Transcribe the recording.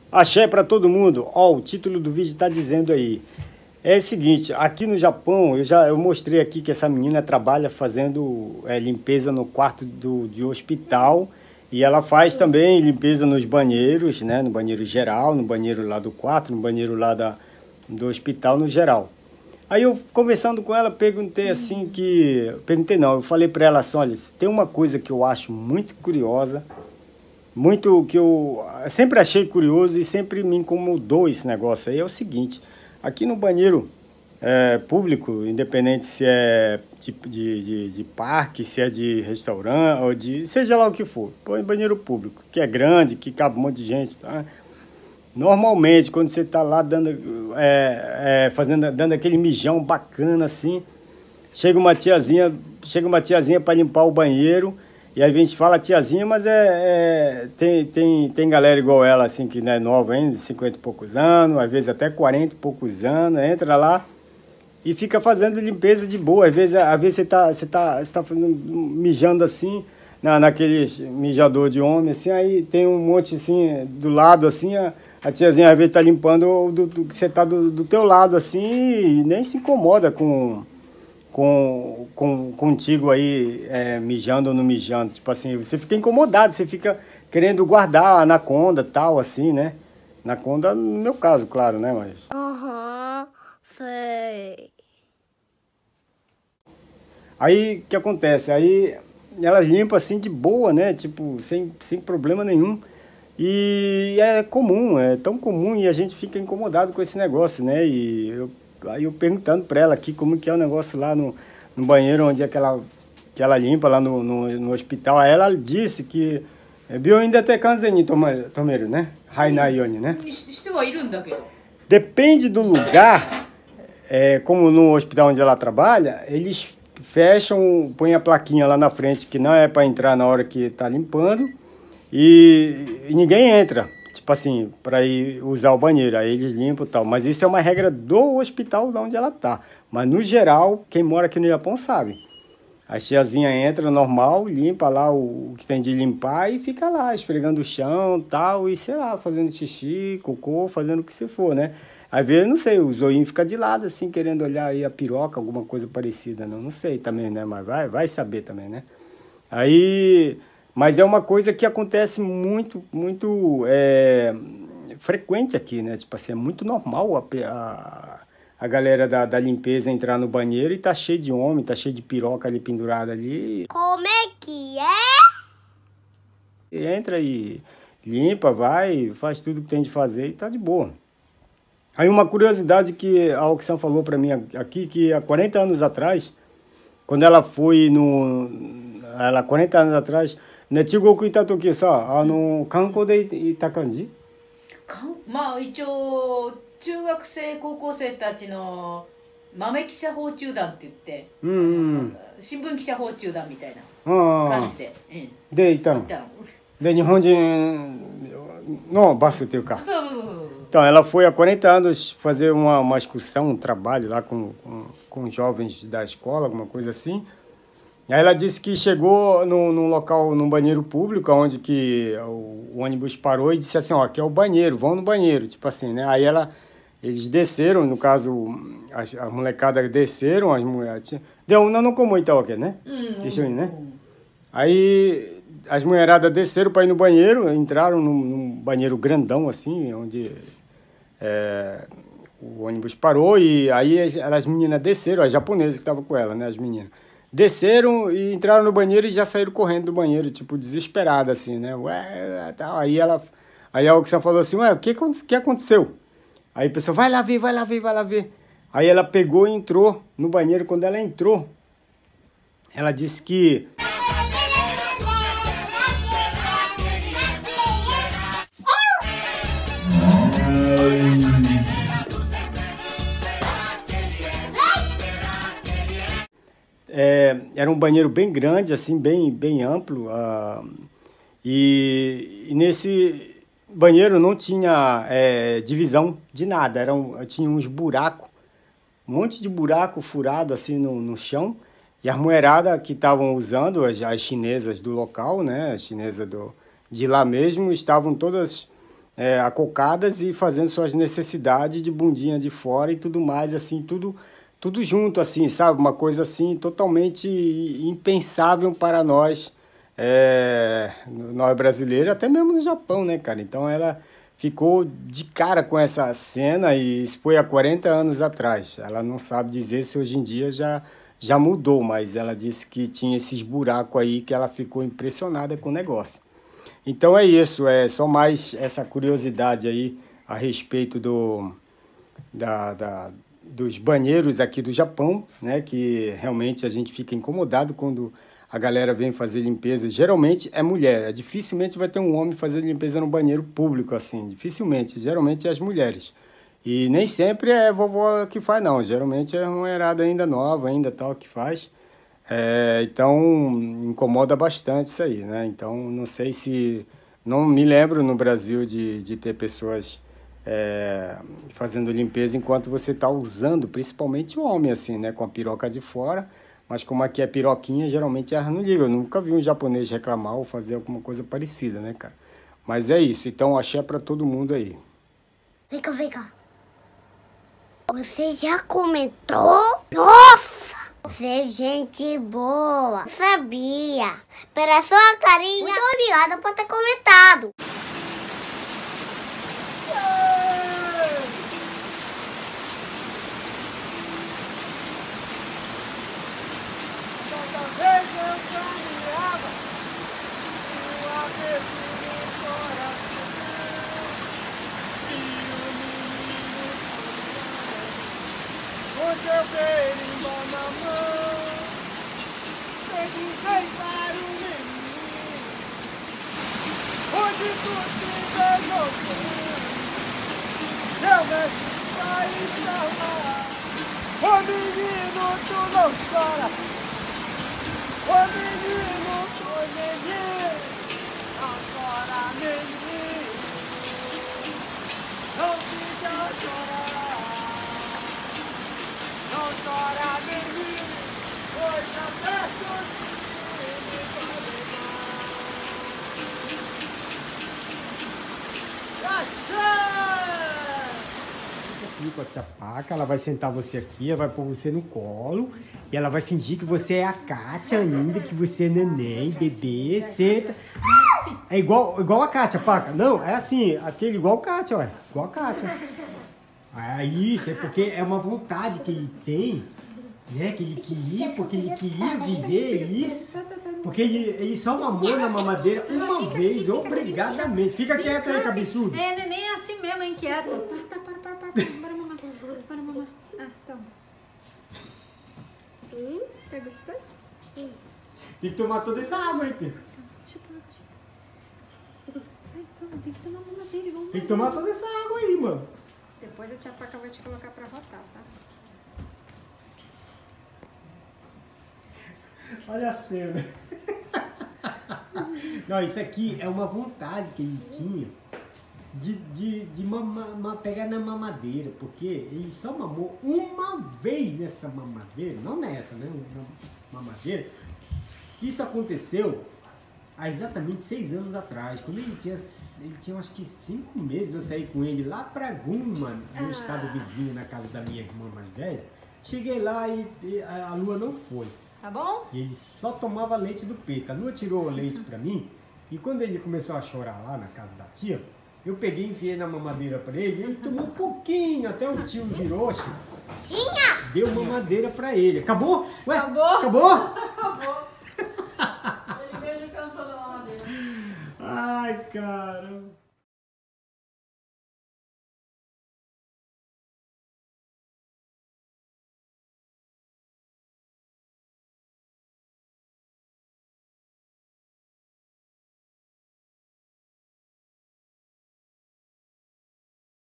Axé para todo mundo. Ó, o título do vídeo está dizendo aí. É o seguinte, aqui no Japão, eu mostrei aqui que essa menina trabalha fazendo limpeza no quarto de hospital. E ela faz também limpeza nos banheiros, né? No banheiro geral, no banheiro lá do quarto, no banheiro lá do hospital no geral. Aí eu, conversando com ela, perguntei assim que... Perguntei não, eu falei para ela assim, olha, tem uma coisa que eu acho muito curiosa, muito que eu sempre achei curioso e sempre me incomodou esse negócio aí, é o seguinte, aqui no banheiro público, independente se é de parque, se é de restaurante, ou de seja lá o que for, põe banheiro público, que é grande, que cabe um monte de gente, tá? Normalmente, quando você tá lá dando aquele mijão bacana assim, chega uma tiazinha para limpar o banheiro. E aí a gente fala tiazinha, mas tem galera igual ela, assim, que não é nova ainda, de 50 e poucos anos, às vezes até 40 e poucos anos, entra lá e fica fazendo limpeza de boa. Às vezes você tá mijando assim, naquele mijador de homem, assim, aí tem um monte assim, do lado assim, a tiazinha às vezes tá limpando que você tá do teu lado assim e nem se incomoda contigo aí, mijando ou não mijando. Tipo assim, você fica incomodado, você fica querendo guardar a anaconda tal, assim, né? Anaconda no meu caso, claro, né? Mas... Aham, sei. Aí, o que acontece? Aí, elas limpam assim de boa, né? Tipo, sem problema nenhum. E é comum, é tão comum e a gente fica incomodado com esse negócio, né? Aí eu perguntando pra ela aqui como que é o negócio lá no banheiro onde é que ela limpa lá no hospital. Aí ela disse que病院で完全に止めるね。入らないようにね。Depende do lugar, como no hospital onde ela trabalha, eles fecham, põem a plaquinha lá na frente que não é para entrar na hora que tá limpando e ninguém entra. Tipo assim, para ir usar o banheiro, aí eles limpam e tal. Mas isso é uma regra do hospital de onde ela tá. Mas no geral, quem mora aqui no Japão sabe. A tiazinha entra normal, limpa lá o que tem de limpar e fica lá esfregando o chão e tal. E sei lá, fazendo xixi, cocô, fazendo o que você for, né? Às vezes, não sei, o zoinho fica de lado assim, querendo olhar aí a piroca, alguma coisa parecida. Não sei também, né? Mas vai saber também, né? Aí... Mas é uma coisa que acontece muito frequente aqui, né? Tipo assim, é muito normal a galera da limpeza entrar no banheiro e tá cheio de homem, tá cheio de piroca ali pendurada ali. Como é que é? Entra e limpa, vai, faz tudo que tem de fazer e tá de boa. Aí uma curiosidade que a Oxan falou pra mim aqui, que há 40 anos atrás, quando ela foi 40 anos atrás, ね、中国行った時さ、観光で行った感じ？ まあ一応中学生高校生たちの豆記者訪中団って言って、新聞記者訪中団みたいな感じで、 で行ったの？で日本人のバスっていうか。そう。Então ela foi há 40 anos fazer uma excursão, um trabalho lá com jovens da escola, alguma coisa assim. Aí ela disse que chegou num local, num banheiro público, onde que o ônibus parou e disse assim, ó, aqui é o banheiro, vão no banheiro, tipo assim, né? Aí eles desceram, no caso, a molecada desceram, as mulheres... Deu, não como então, ok, né? Deixa eu ir, né? Aí as mulheradas desceram para ir no banheiro, entraram num banheiro grandão, assim, onde o ônibus parou e aí as meninas desceram, as japonesas que estavam com ela, né, as meninas. Desceram e entraram no banheiro e já saíram correndo do banheiro, tipo, desesperada, assim, né? Ué, tal. Aí a Oxan falou assim, ué, o que aconteceu? Aí a pessoa, vai lá ver. Aí ela pegou e entrou no banheiro. Quando ela entrou, ela disse que... Era um banheiro bem grande, assim, bem amplo. E nesse banheiro não tinha divisão de nada. Tinha uns buracos, um monte de buraco furado assim no chão. E as mulheradas que estavam usando, as chinesas do local, né? As chinesas de lá mesmo, estavam todas acocadas e fazendo suas necessidades de bundinha de fora e tudo mais, assim, tudo junto, assim, sabe? Uma coisa assim totalmente impensável para nós, nós brasileiros, até mesmo no Japão, né, cara? Então ela ficou de cara com essa cena e isso foi há 40 anos atrás. Ela não sabe dizer se hoje em dia já mudou, mas ela disse que tinha esses buracos aí que ela ficou impressionada com o negócio. Então é isso, é só mais essa curiosidade aí a respeito dos banheiros aqui do Japão, né? Que realmente a gente fica incomodado quando a galera vem fazer limpeza. Geralmente é mulher, dificilmente vai ter um homem fazendo limpeza no banheiro público assim, dificilmente, geralmente é as mulheres. E nem sempre é vovó que faz não, geralmente é uma mulherada ainda nova, ainda tal que faz. Então incomoda bastante isso aí, né? Então não sei se... Não me lembro no Brasil de ter pessoas fazendo limpeza enquanto você está usando, principalmente o homem, assim, né? Com a piroca de fora. Mas como aqui é piroquinha, geralmente elas não ligam. Eu nunca vi um japonês reclamar ou fazer alguma coisa parecida, né, cara? Mas é isso. Então axé pra todo mundo aí. Vem cá, vem cá. Você já comentou? Nossa! Você é gente boa. Sabia. Pela sua carinha, muito obrigada por ter comentado. O seu berimbau na mão, sempre vem para o menino, onde tu estiver jogando, eu mestre vai salvar. Ô menino, tu não chora, ô menino, não chora, menino, não fica a chorar. Não chora, menino, pois aberto ele pode mais. Fica aqui com a tia Paca, ela vai sentar você aqui, ela vai pôr você no colo e ela vai fingir que você é a Kátia ainda, que você é neném, bebê, senta. É igual a Kátia, Paca. Não, é assim, aquele igual a Kátia, olha, igual a Kátia. Isso, é porque é uma vontade que ele tem, né? Que ele queria, porque ele queria viver isso. Porque ele só mamou na mamadeira uma vez, obrigadamente. Fica quieto aí, cabeçudo. Neném é assim mesmo, é inquieta. Para mamar. Para mamar. Ah, toma. Tá gostoso? Tem que tomar toda essa água aí, Pico. Deixa eu Ai, toma, tem que tomar mamadeira igual. Tem que tomar toda essa água aí, mano. Depois a tia Paca vai te colocar pra rotar, tá? Olha a cena. Não, isso aqui é uma vontade que ele tinha de pegar na mamadeira, porque ele só mamou uma vez nessa mamadeira, não nessa, né? Na mamadeira. Isso aconteceu há exatamente 6 anos atrás, quando ele tinha acho que 5 meses, eu saí com ele lá pra Guma, no estado vizinho, na casa da minha irmã mais velha. Cheguei lá e a Lua não foi. Tá bom? E ele só tomava leite do peito. A Lua tirou o leite pra mim, e quando ele começou a chorar lá na casa da tia, eu peguei e enfiei na mamadeira pra ele, e ele tomou um pouquinho, até o tio Hiroshi deu mamadeira pra ele. Acabou? Ué? Acabou? Acabou? Acabou. Ele mesmo cansou da mamadeira. Ai, cara.